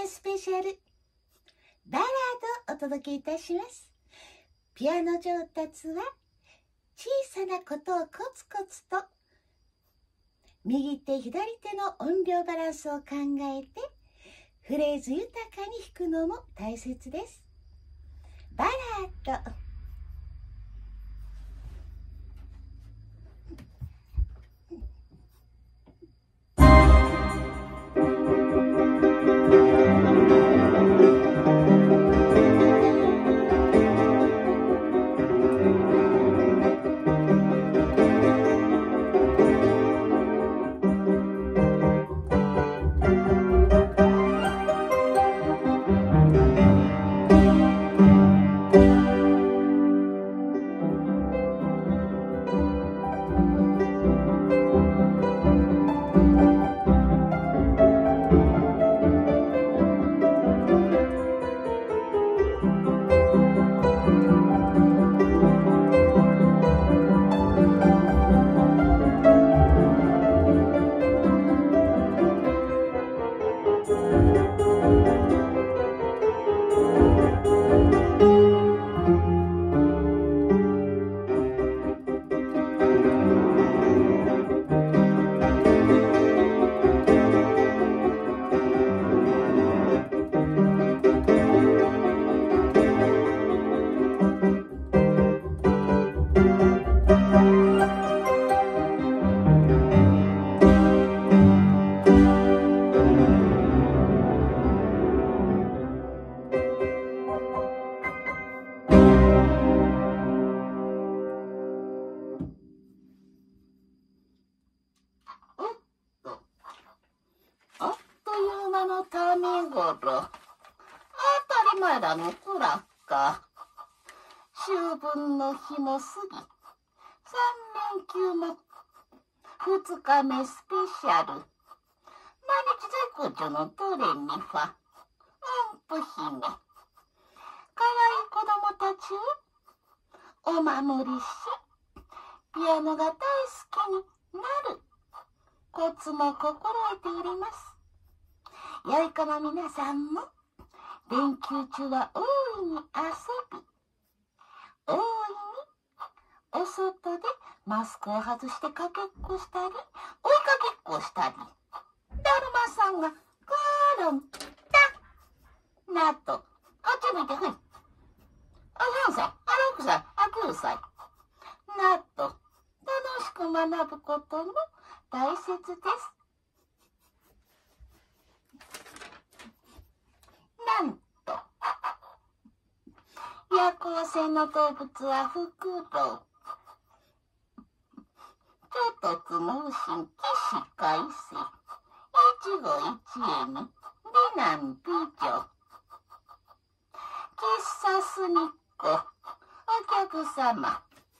めスペシャルバラードをお届けいたします。ピアノ上達は小さなことをコツコツと右手左手の音量バランスを考えてフレーズ豊かに弾くのも大切です。バラード。あっという間のタメ頃。当たり前だのクラッカー。秋分の日も過ぎ、3連休も2日目スペシャル。毎日絶好調のドレミファ、音符姫。かわいい子供たちをお守りし、ピアノが大好きになるコツも心得ております。良い子の皆さんも連休中は大いに遊び、大いにお外でマスクを外してかけっこしたり、追いかけっこしたり、だるまさんがゴロンだなと、こっち向いてふい、4歳、6歳、9歳なと楽しく学ぶことも大切です。なんと夜行性の動物はフクロウ、ちょっとつ猛進、起死回生、一期一会に美男美女、喫茶すみっこ、お客様、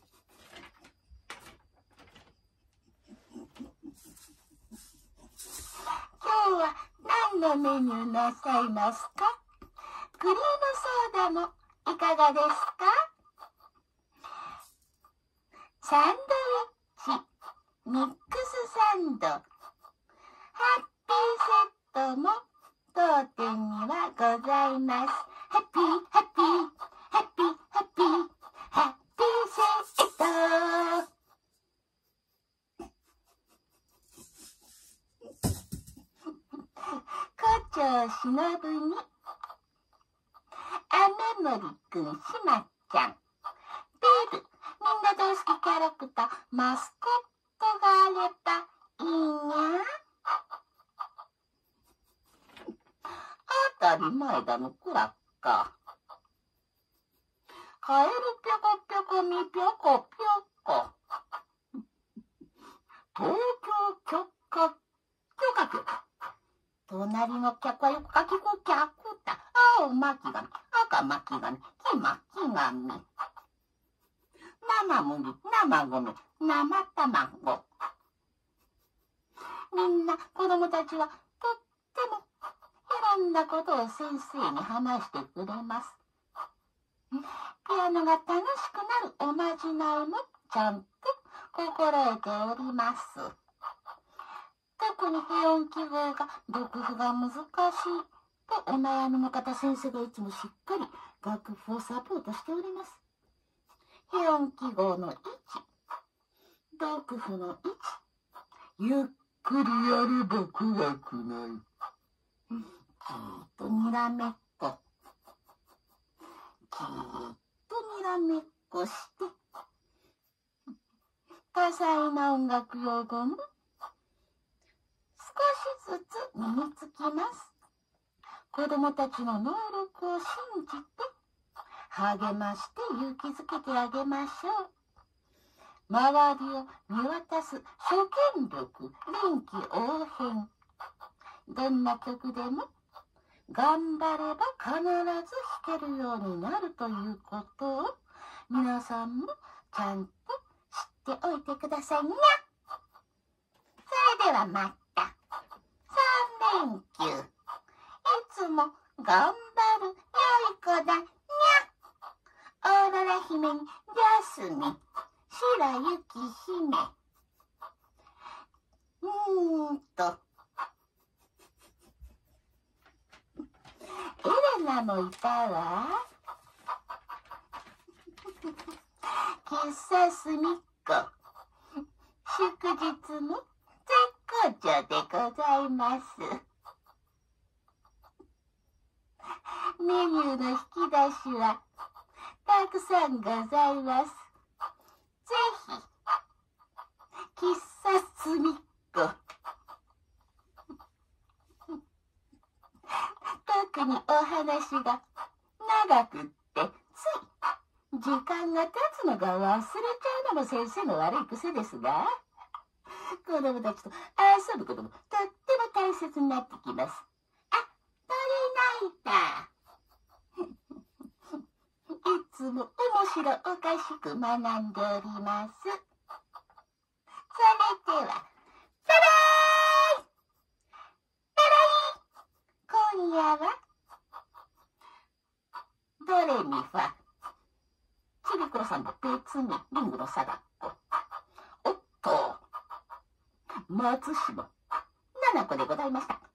今日は何のメニューなさいますか？クリームソーダもいかがですか？サンドイッチ、ミックスサンド、ハッピーセットも当店にはございます。ハッピーハッピーハッピーハッピーハッピーセット。胡蝶しのぶに雨森くん、しまっちゃん、ベル、みんな大好きキャラクター、マスコットがあればいいにゃ。当たり前だのクラッカー。カエルぴょこぴょこみぴょこぴょこ。東京キョッカキョカキョカ。隣の客はよくかきこ客だ。青巻き紙、赤巻き紙、黄巻き紙。生麦、生米、生卵。みんな子供たちはとってもいろんなことを先生に話してくれます。ピアノが楽しくなるおまじないもちゃんと心得ております。特に低音記号が読譜が難しいとお悩みの方、先生がいつもしっかり楽譜をサポートしております。ヘ音記号の1、読譜の1、ゆっくりやれば怖くない。にらめっこ。きーっとにらめっこして、多彩な音楽用語も少しずつ身につきます。子供たちの能力を信じて、励まして勇気づけてあげましょう。周りを見渡す初見力、臨機応変。どんな曲でも頑張れば必ず弾けるようになるということを皆さんもちゃんと知っておいてくださいね。それではまた。3連休。いつも頑張る良い子だにゃ。オーロラ姫にジャスミン、白雪姫。エレナもいたわ。喫茶すみっこ。祝日も絶好調でございます。メニューの引き出しはたくさんございます。ぜひ、喫茶すみっこ。特にお話が長くってつい時間が経つのが忘れちゃうのも先生の悪い癖ですが、子供たちと遊ぶこともとっても大切になってきます。あ、鳥鳴いた。いつも面白おかしく学んでおります。それでは、バイバイ。今夜はドレミファ、ちびくろさんも別にリングの貞子、おっと松島、7個でございました。